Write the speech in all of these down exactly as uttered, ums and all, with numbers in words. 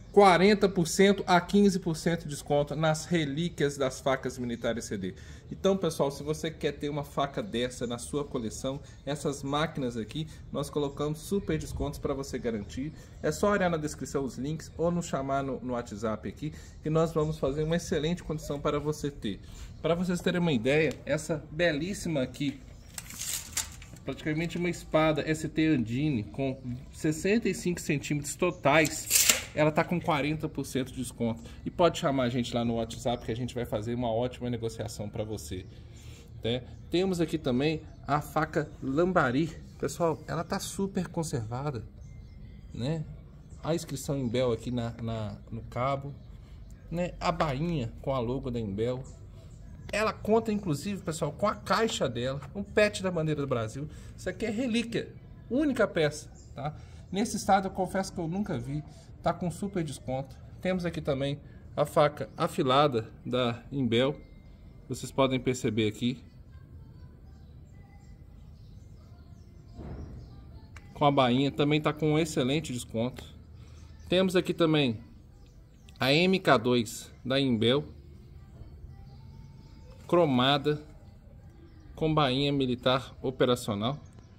quarenta por cento a quinze por cento de desconto nas relíquias das facas militares C D. Então, pessoal, se você quer ter uma faca dessa na sua coleção, essas máquinas aqui, nós colocamos super descontos para você garantir. É só olhar na descrição os links ou nos chamar no, no WhatsApp aqui, que nós vamos fazer uma excelente condição para você ter. Para vocês terem uma ideia, essa belíssima aqui, praticamente uma espada S T Andine com sessenta e cinco centímetros totais, ela tá com quarenta por cento de desconto. E pode chamar a gente lá no WhatsApp que a gente vai fazer uma ótima negociação para você, né? Temos aqui também a faca Lambari. Pessoal, ela tá super conservada, né? A inscrição Imbel aqui na, na, no cabo, né? A bainha com a logo da Imbel. Ela conta, inclusive, pessoal, com a caixa dela, um pet da bandeira do Brasil. Isso aqui é relíquia, única peça, tá? Nesse estado, eu confesso que eu nunca vi. Tá com super desconto. Temos aqui também a faca afilada da Imbel. Vocês podem perceber aqui. Com a bainha, também tá com um excelente desconto. Temos aqui também a M K dois da Imbel, cromada, com bainha militar operacional,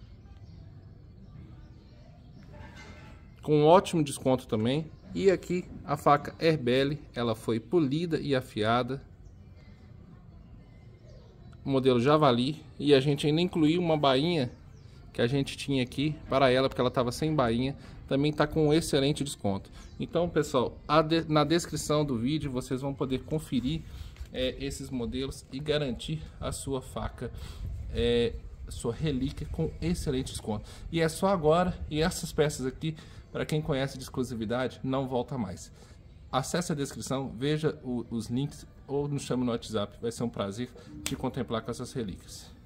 com um ótimo desconto também. E aqui a faca Erbelle, ela foi polida e afiada, modelo Javali, e a gente ainda incluiu uma bainha que a gente tinha aqui para ela, porque ela estava sem bainha, também está com um excelente desconto. Então, pessoal, de, na descrição do vídeo vocês vão poder conferir é, esses modelos e garantir a sua faca, é, sua relíquia com excelente desconto. E é só agora, e essas peças aqui, para quem conhece de exclusividade, não volta mais. Acesse a descrição, veja o, os links ou nos chame no WhatsApp. Vai ser um prazer te contemplar com essas relíquias.